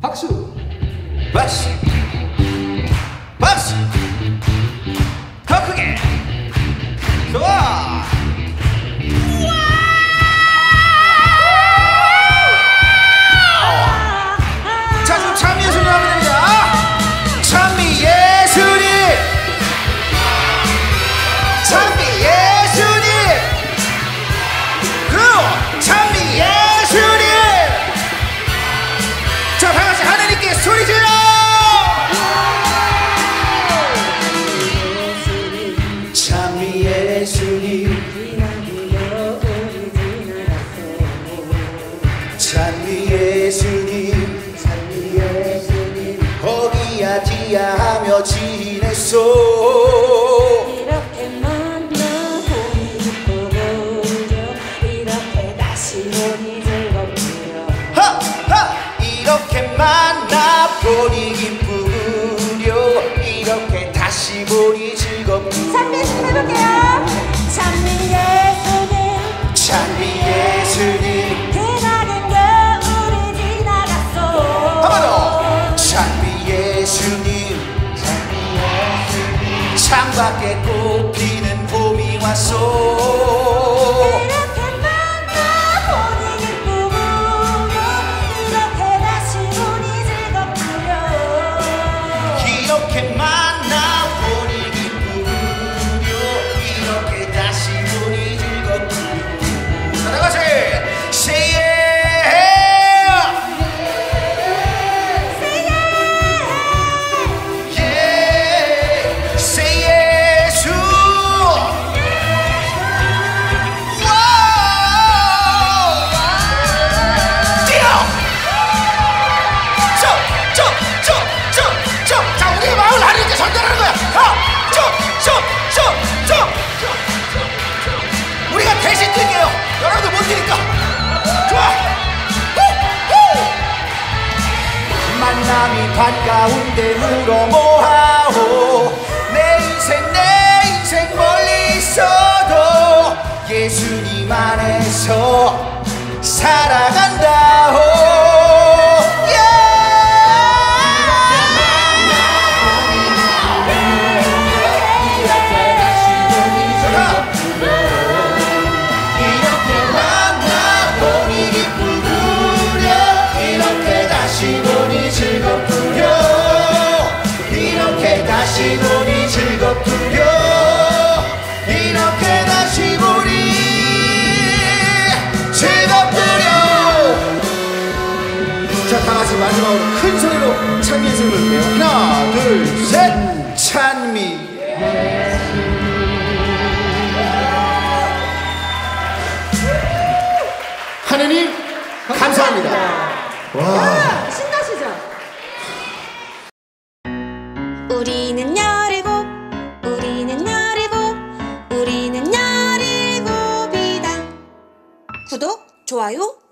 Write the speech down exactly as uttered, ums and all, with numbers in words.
박수! 박수! 박수! 더 크게! 좋아! 자, 지금 찬미 예수님 하면 됩니다. 찬미 예수님! 찬미 예수님! 그리고 찬미 예수님! 자, 다같이 하나님께 소리 질러! 찬미 예수님 찬미 예수님 찬미 예수님 거기야 디야 하며 지냈어. 이렇게 만나보니 기쁘구려 이렇게 다시 보니 즐겁구려 하하 이렇게 만나보니 기쁘구려 이렇게 다시 보니 즐겁구려. 찬미 예수님 해볼게요. 찬미 예수님 찬미 예수님 그날은 겨울이 지나갔어. 한 번 더. 찬미 예수님 찬미 예수님 창밖에 꽃피는 봄이 왔어. 이렇게 만나보니 기쁘구려 이렇게 다시 보니 즐겁구려 이렇게 만나보니 기쁘구려 이렇게 다시 보니 즐겁구려. 자, 다같이 Say yeah! Yeah! Say 예수! 와우! 뛰어! 쭉! 쭉! 쭉! 쭉! 쭉! 자, 우리의 마음을 하나님께 전달하는 거야. 하! 쭉! 쭉! 쭉! 쭉! 우리가 대신 뛸게요. 여러분들 못 뛰니까. 좋아! 후! 후! 만남이 반가운데 물어 뭐하오. 내 인생 내 인생 멀리 있어도 예수님 안에서 살아간다오. 이렇게 만나보니 기쁘구려 이렇게 다시 보니 즐겁구려 이렇게 다시 보니 즐겁구려 이렇게 다시 보니 즐겁구려. 자, 다같이 마지막으로 큰 소리로 찬미 예수를 부를게요. 하나 둘 셋 찬미. 하느님 감사합니다. 와. 신나시죠? 우리는 열일곱 우리는 열일곱 우리는 열일곱이다. 구독, 좋아요